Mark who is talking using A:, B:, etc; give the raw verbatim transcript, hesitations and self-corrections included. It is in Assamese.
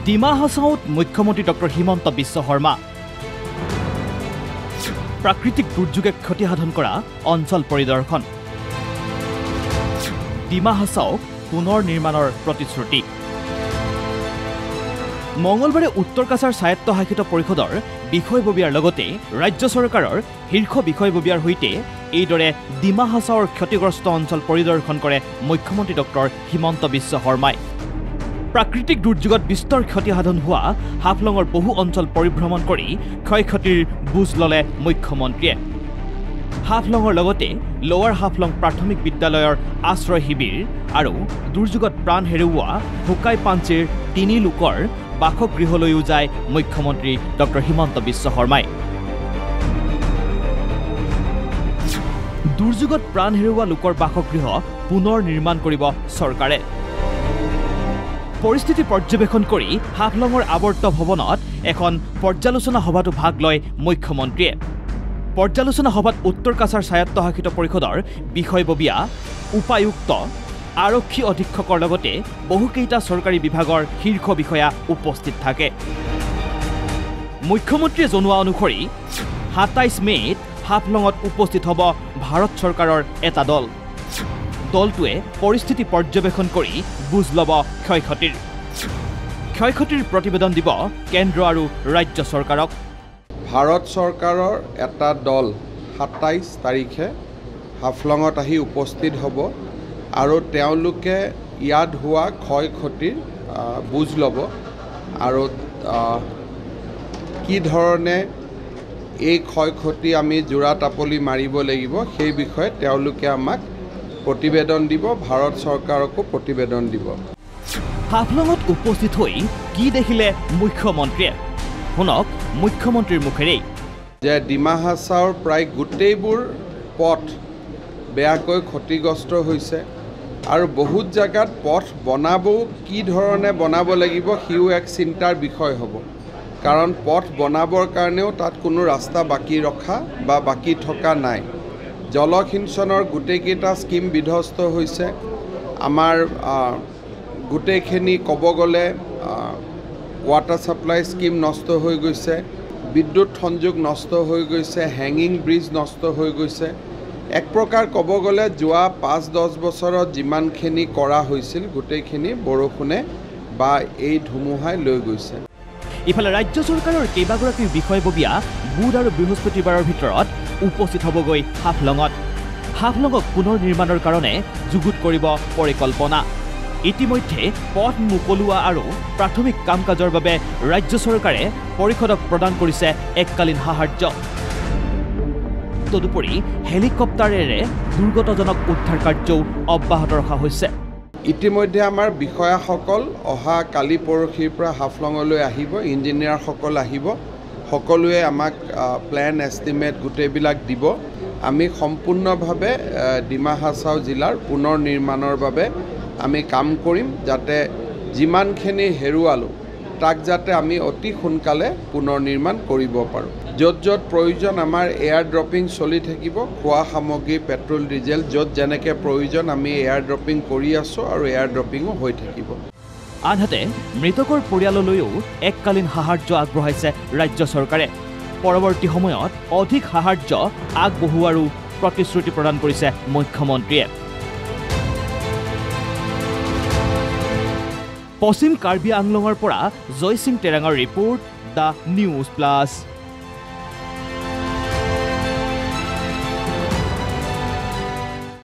A: ডিমা হাছাওত মুখ্যমন্ত্ৰী ডক্টৰ হিমন্ত বিশ্ব শৰ্মা প্ৰাকৃতিক দুৰ্যোগে ক্ষতিসাধন কৰা অঞ্চল পৰিদৰ্শন ডিমা হাছাওক পুনৰ নিৰ্মাণৰ প্ৰতিশ্ৰুতি মঙলবাৰে উত্তৰ কাছাৰ স্বায়ত্তশাসিত পৰিষদৰ বিষয়ববীয়াৰ লগতে ৰাজ্য চৰকাৰৰ শীৰ্ষ বিষয়ববীয়াৰ সৈতে এইদৰে ডিমা হাছাওৰ ক্ষতিগ্ৰস্ত অঞ্চল পৰিদৰ্শন কৰে মুখ্যমন্ত্ৰী ডক্টৰ হিমন্ত বিশ্ব শৰ্মাই প্ৰাকৃতিক দুৰ্যোগত বিস্তৰ ক্ষতিসাধন হোৱা হাফলঙৰ বহু অঞ্চল পৰিভ্ৰমণ কৰি ক্ষয়ক্ষতিৰ বুজ ললে মুখ্যমন্ত্ৰীয়ে হাফলঙৰ লগতে লোৱাৰ হাফলং প্ৰাথমিক বিদ্যালয়ৰ আশ্ৰয় শিবিৰ আৰু দুৰ্যোগত প্ৰাণ হেৰুওৱা হুকাই পাঞ্চিৰ তিনি লোকৰ বাসগৃহলৈও যায় মুখ্যমন্ত্ৰী ডক্টৰ হিমন্ত বিশ্ব শৰ্মাই দুৰ্যোগত প্ৰাণ হেৰুওৱা লোকৰ বাসগৃহ পুনৰ নিৰ্মাণ কৰিব চৰকাৰে পৰিস্থিতি পৰ্যবেক্ষণ কৰি হাফলঙৰ আৱৰ্ত ভৱনত এখন পৰ্যালোচনা সভাতো ভাগ লয় মুখ্যমন্ত্ৰীয়ে পৰ্যালোচনা সভাত উত্তৰ কাছাৰ স্বায়ত্তশাসিত পৰিষদৰ বিষয়ববীয়া উপায়ুক্ত আৰক্ষী অধীক্ষকৰ লগতে বহুকেইটা চৰকাৰী বিভাগৰ শীৰ্ষ বিষয়া উপস্থিত থাকে মুখ্যমন্ত্ৰীয়ে জনোৱা অনুসৰি সাতাইছ মে'ত হাফলঙত উপস্থিত হ'ব ভাৰত চৰকাৰৰ এটা দল দলটোৱে পৰিস্থিতি পৰ্যবেক্ষণ কৰি বুজ ল'ব ক্ষয়ক্ষতিৰ ক্ষয়ক্ষতিৰ প্ৰতিবেদন দিব কেন্দ্ৰ আৰু ৰাজ্য চৰকাৰক
B: ভাৰত চৰকাৰৰ এটা দল সাতাইছ তাৰিখে হাফলঙত আহি উপস্থিত হ'ব আৰু তেওঁলোকে ইয়াত হোৱা ক্ষয়ক্ষতিৰ বুজ ল'ব আৰু কি ধৰণে এই ক্ষয়ক্ষতি আমি জোৰা টাপলি মাৰিব লাগিব সেই বিষয়ে তেওঁলোকে আমাক প্ৰতিবেদন দিব ভাৰত চৰকাৰকো প্ৰতিবেদন দিব
A: হাফলঙত উপস্থিত হৈ কি দেখিলে মুখ্যমন্ত্ৰীয়ে শুনক মুখ্যমন্ত্ৰীৰ মুখেৰে
B: যে ডিমা হাছাওৰ প্ৰায় গোটেইবোৰ পথ বেয়াকৈ ক্ষতিগ্ৰস্ত হৈছে আৰু বহুত জায়গাত পথ বনাবও কি ধৰণে বনাব লাগিব সিও এক চিন্তাৰ বিষয় হ'ব কাৰণ পথ বনাবৰ কাৰণেও তাত কোনো ৰাস্তা বাকী ৰখা বা বাকী থকা নাই জলসিঞ্চনৰ গোটেইকেইটা স্কিম বিধ্বস্ত হৈছে আমাৰ গোটেইখিনি ক'ব গ'লে ৱাটাৰ ছাপ্লাই স্কিম নষ্ট হৈ গৈছে বিদ্যুৎ সংযোগ নষ্ট হৈ গৈছে হেঙিং ব্ৰিজ নষ্ট হৈ গৈছে এক প্ৰকাৰ ক'ব গ'লে যোৱা পাঁচ দহ বছৰত যিমানখিনি কৰা হৈছিল গোটেইখিনি বৰষুণে বা এই ধুমুহাই লৈ গৈছে
A: ইফালে ৰাজ্য চৰকাৰৰ কেইবাগৰাকী বিষয়ববীয়া বুধ আৰু বৃহস্পতিবাৰৰ ভিতৰত উপস্থিত হ'বগৈ হাফলঙত হাফলঙক পুনৰ নিৰ্মাণৰ কাৰণে যুগুত কৰিব পৰিকল্পনা ইতিমধ্যে পথ মুকলোৱা আৰু প্ৰাথমিক কাম কাজৰ বাবে ৰাজ্য চৰকাৰে পৰিষদক প্ৰদান কৰিছে এককালীন সাহায্য তদুপৰি হেলিকপ্টাৰেৰে দুৰ্গতজনক উদ্ধাৰ কাৰ্যও অব্যাহত ৰখা হৈছে
B: ইতিমধ্যে আমাৰ বিষয়াসকল অহা কালি পৰহিৰ পৰা হাফলঙলৈ আহিব ইঞ্জিনিয়াৰসকল আহিব সকলোৱে আমাক প্লেন এষ্টিমেট গোটেইবিলাক দিব আমি সম্পূৰ্ণভাৱে ডিমা হাছাও জিলাৰ পুনৰ নিৰ্মাণৰ বাবে আমি কাম কৰিম যাতে যিমানখিনি হেৰুৱালোঁ তাক যাতে আমি অতি সোনকালে পুনৰ নিৰ্মাণ কৰিব পাৰোঁ য'ত য'ত প্ৰয়োজন আমাৰ এয়াৰ ড্ৰপিং চলি থাকিব খোৱা সামগ্ৰী পেট্ৰল ডিজেল য'ত যেনেকৈ প্ৰয়োজন আমি এয়াৰ ড্ৰপিং কৰি আছোঁ আৰু এয়াৰ ড্ৰপিঙো হৈ থাকিব
A: আনহাতে মৃতকৰ পৰিয়াললৈও এককালীন সাহায্য আগবঢ়াইছে ৰাজ্য চৰকাৰে পৰৱৰ্তী সময়ত অধিক সাহায্য আগবঢ়োৱাৰো প্ৰতিশ্ৰুতি প্ৰদান কৰিছে মুখ্যমন্ত্ৰীয়ে পশ্চিম কাৰ্বি আংলঙৰ পৰা জয় সিং টেৰাঙৰ ৰিপৰ্ট দ্য নিউজ প্লাছ।